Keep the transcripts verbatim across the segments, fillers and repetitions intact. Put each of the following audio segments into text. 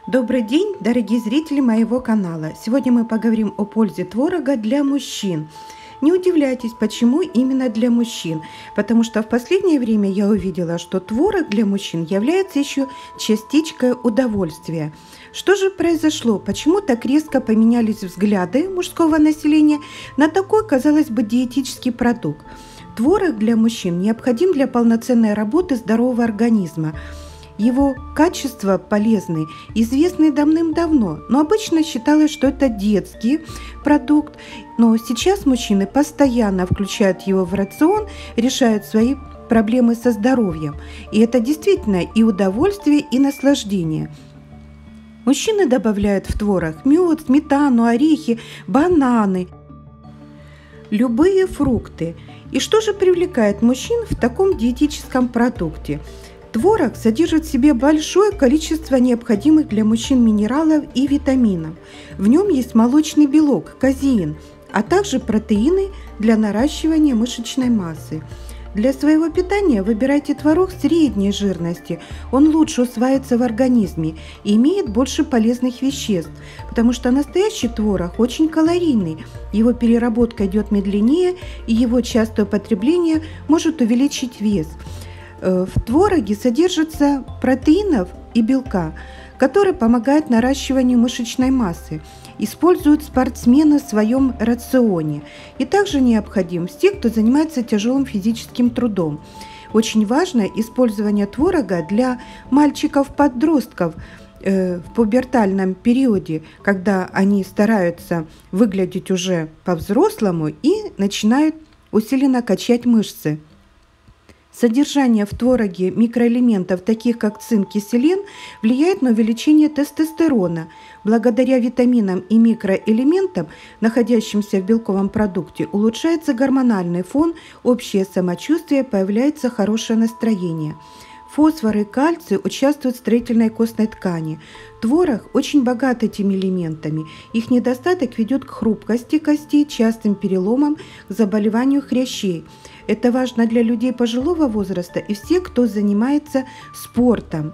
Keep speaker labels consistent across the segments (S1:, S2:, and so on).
S1: Добрый день, дорогие зрители моего канала! Сегодня мы поговорим о пользе творога для мужчин. Не удивляйтесь, почему именно для мужчин, потому что в последнее время я увидела, что творог для мужчин является еще частичкой удовольствия. Что же произошло? Почему так резко поменялись взгляды мужского населения на такой, казалось бы, диетический продукт? Творог для мужчин необходим для полноценной работы здорового организма. Его качества полезны, известны давным-давно, но обычно считалось, что это детский продукт. Но сейчас мужчины постоянно включают его в рацион, решают свои проблемы со здоровьем. И это действительно и удовольствие, и наслаждение. Мужчины добавляют в творог мед, сметану, орехи, бананы, любые фрукты. И что же привлекает мужчин в таком диетическом продукте? Творог содержит в себе большое количество необходимых для мужчин минералов и витаминов. В нем есть молочный белок, казеин, а также протеины для наращивания мышечной массы. Для своего питания выбирайте творог средней жирности. Он лучше усваивается в организме и имеет больше полезных веществ, потому что настоящий творог очень калорийный. Его переработка идет медленнее, и его частое употребление может увеличить вес. В твороге содержится протеинов и белка, которые помогают наращиванию мышечной массы. Используют спортсмены в своем рационе и также необходим тех, кто занимается тяжелым физическим трудом. Очень важно использование творога для мальчиков-подростков э, в пубертальном периоде, когда они стараются выглядеть уже по-взрослому и начинают усиленно качать мышцы. Содержание в твороге микроэлементов, таких как цинк и селен, влияет на увеличение тестостерона. Благодаря витаминам и микроэлементам, находящимся в белковом продукте, улучшается гормональный фон, общее самочувствие, появляется хорошее настроение. Фосфор и кальций участвуют в строительной костной ткани. Творог очень богат этими элементами. Их недостаток ведет к хрупкости костей, частым переломам, к заболеванию хрящей. Это важно для людей пожилого возраста и всех, кто занимается спортом.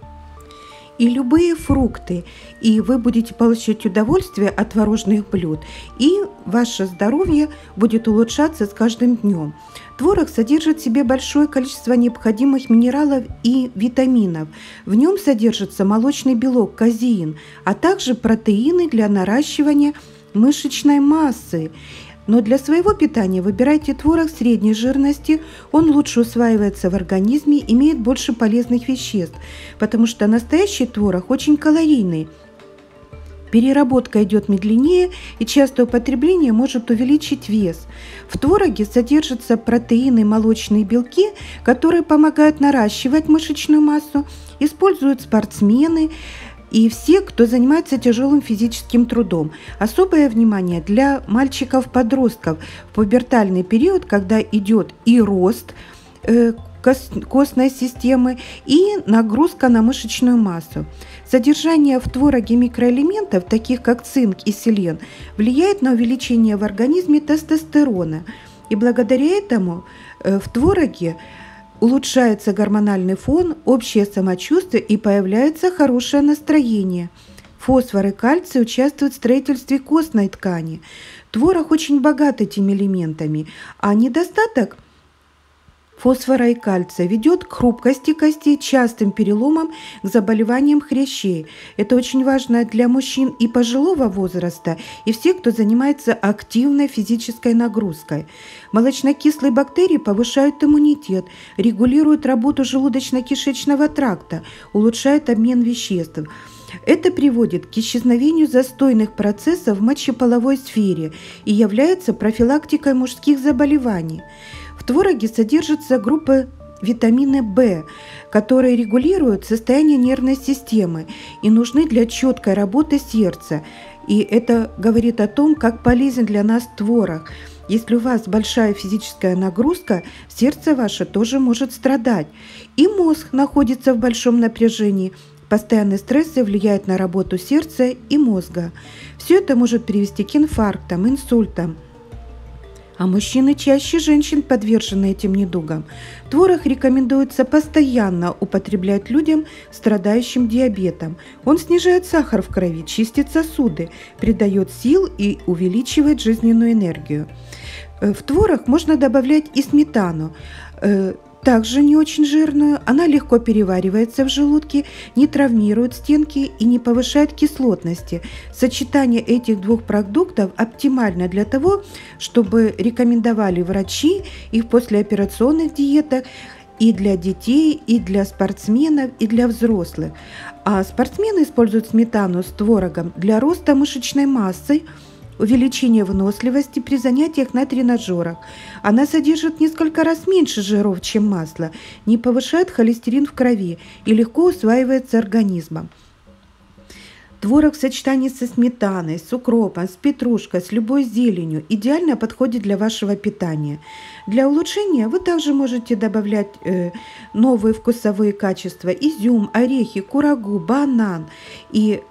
S1: И любые фрукты, и вы будете получать удовольствие от творожных блюд, и ваше здоровье будет улучшаться с каждым днем. Творог содержит в себе большое количество необходимых минералов и витаминов. В нем содержится молочный белок, казеин, а также протеины для наращивания мышечной массы. Но для своего питания выбирайте творог средней жирности, он лучше усваивается в организме, имеет больше полезных веществ, потому что настоящий творог очень калорийный. Переработка идет медленнее, и частое употребление может увеличить вес. В твороге содержатся протеины, молочные белки, которые помогают наращивать мышечную массу, используют спортсмены и все, кто занимается тяжелым физическим трудом. Особое внимание для мальчиков-подростков в пубертальный период, когда идет и рост э, костной системы, и нагрузка на мышечную массу. Содержание в твороге микроэлементов, таких как цинк и селен, влияет на увеличение в организме тестостерона. И благодаря этому э, в твороге улучшается гормональный фон, общее самочувствие и появляется хорошее настроение. Фосфор и кальций участвуют в строительстве костной ткани. Творог очень богат этими элементами, а недостаток фосфора и кальция ведет к хрупкости костей, частым переломам, к заболеваниям хрящей. Это очень важно для мужчин и пожилого возраста, и всех, кто занимается активной физической нагрузкой. Молочнокислые бактерии повышают иммунитет, регулируют работу желудочно-кишечного тракта, улучшают обмен веществ. Это приводит к исчезновению застойных процессов в мочеполовой сфере и является профилактикой мужских заболеваний. В твороге содержатся группы витамина В, которые регулируют состояние нервной системы и нужны для четкой работы сердца. И это говорит о том, как полезен для нас творог. Если у вас большая физическая нагрузка, сердце ваше тоже может страдать. И мозг находится в большом напряжении. Постоянные стрессы влияют на работу сердца и мозга. Все это может привести к инфарктам, инсультам. а мужчины чаще женщин подвержены этим недугам. Творог рекомендуется постоянно употреблять людям, страдающим диабетом. Он снижает сахар в крови, чистит сосуды, придает сил и увеличивает жизненную энергию. В творог можно добавлять и сметану, также не очень жирную. Она легко переваривается в желудке, не травмирует стенки и не повышает кислотности. Сочетание этих двух продуктов оптимально для того, чтобы рекомендовали врачи их в послеоперационных диетах и для детей, и для спортсменов, и для взрослых. А спортсмены используют сметану с творогом для роста мышечной массы, увеличение выносливости при занятиях на тренажерах. Она содержит несколько раз меньше жиров, чем масло, не повышает холестерин в крови и легко усваивается организмом. Творог в сочетании со сметаной, с укропом, с петрушкой, с любой зеленью идеально подходит для вашего питания. Для улучшения вы также можете добавлять э, новые вкусовые качества: изюм, орехи, курагу, банан. И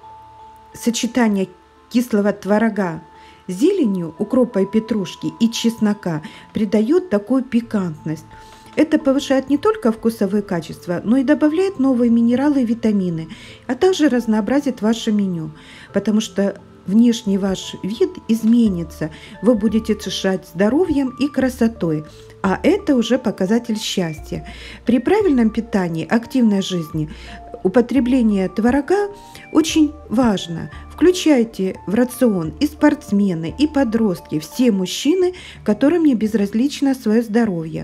S1: сочетание кислого творога с зеленью, укропа и петрушки и чеснока придает такую пикантность. Это повышает не только вкусовые качества, но и добавляет новые минералы и витамины, а также разнообразит ваше меню, потому что внешний ваш вид изменится, вы будете дышать здоровьем и красотой, а это уже показатель счастья. При правильном питании, активной жизни, употребление творога очень важно. Включайте в рацион и спортсмены, и подростки, все мужчины, которым не безразлично свое здоровье.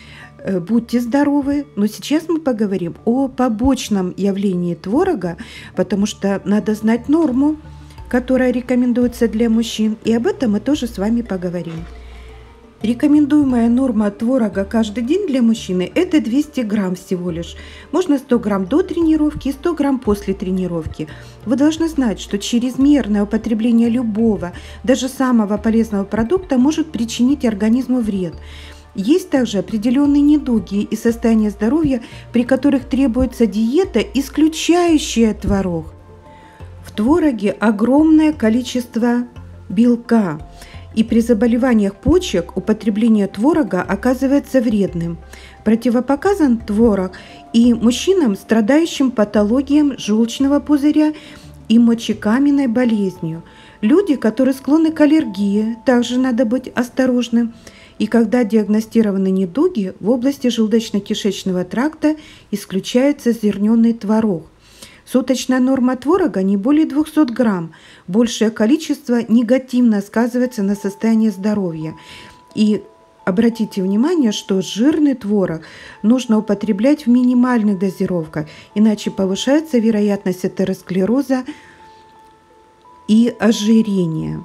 S1: Будьте здоровы, но сейчас мы поговорим о побочном явлении творога, потому что надо знать норму, которая рекомендуется для мужчин, и об этом мы тоже с вами поговорим. Рекомендуемая норма творога каждый день для мужчины – это двести грамм всего лишь. Можно сто грамм до тренировки и сто грамм после тренировки. Вы должны знать, что чрезмерное употребление любого, даже самого полезного продукта может причинить организму вред. Есть также определенные недуги и состояния здоровья, при которых требуется диета, исключающая творог. В твороге огромное количество белка. И при заболеваниях почек употребление творога оказывается вредным. Противопоказан творог и мужчинам, страдающим патологией желчного пузыря и мочекаменной болезнью. Люди, которые склонны к аллергии, также надо быть осторожным. И когда диагностированы недуги, в области желудочно-кишечного тракта исключается зерненый творог. Суточная норма творога не более двухсот грамм. Большее количество негативно сказывается на состоянии здоровья. И обратите внимание, что жирный творог нужно употреблять в минимальных дозировках, иначе повышается вероятность атеросклероза и ожирения.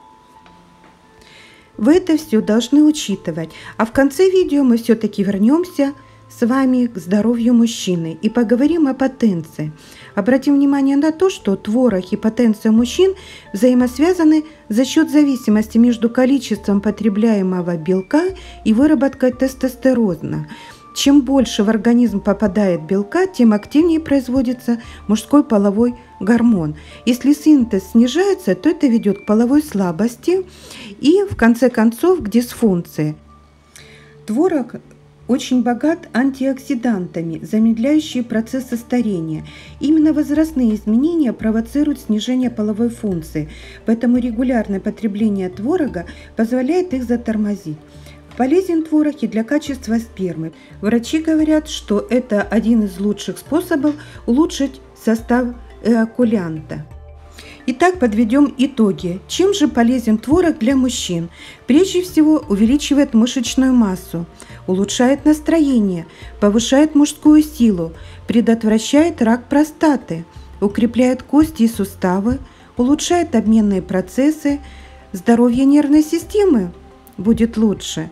S1: Вы это все должны учитывать. А в конце видео мы все-таки вернемся с вами к здоровью мужчины и поговорим о потенции. Обратим внимание на то, что творог и потенция мужчин взаимосвязаны за счет зависимости между количеством потребляемого белка и выработкой тестостерона. Чем больше в организм попадает белка, тем активнее производится мужской половой гормон. Если синтез снижается, то это ведет к половой слабости и, в конце концов, к дисфункции. Творог очень богат антиоксидантами, замедляющие процессы старения. Именно возрастные изменения провоцируют снижение половой функции, поэтому регулярное потребление творога позволяет их затормозить. Полезен творог и для качества спермы. Врачи говорят, что это один из лучших способов улучшить состав эякулянта. Итак, подведем итоги. Чем же полезен творог для мужчин? Прежде всего, увеличивает мышечную массу, улучшает настроение, повышает мужскую силу, предотвращает рак простаты, укрепляет кости и суставы, улучшает обменные процессы, здоровье нервной системы будет лучше,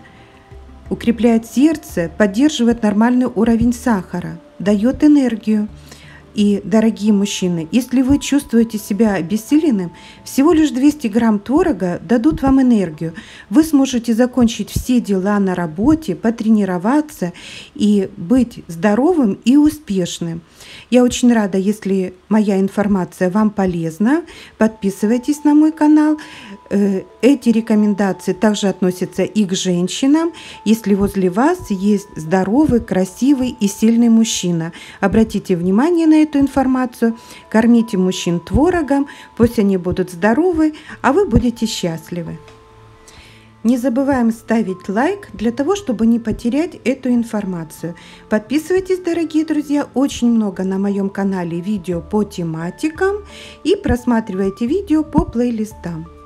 S1: укрепляет сердце, поддерживает нормальный уровень сахара, дает энергию. И, дорогие мужчины, если вы чувствуете себя обессиленным, всего лишь двести грамм творога дадут вам энергию. Вы сможете закончить все дела на работе, потренироваться и быть здоровым и успешным. Я очень рада, если моя информация вам полезна. Подписывайтесь на мой канал. Эти рекомендации также относятся и к женщинам, если возле вас есть здоровый, красивый и сильный мужчина. Обратите внимание на эту информацию, кормите мужчин творогом, пусть они будут здоровы, а вы будете счастливы. Не забываем ставить лайк для того, чтобы не потерять эту информацию. Подписывайтесь, дорогие друзья, очень много на моем канале видео по тематикам и просматривайте видео по плейлистам.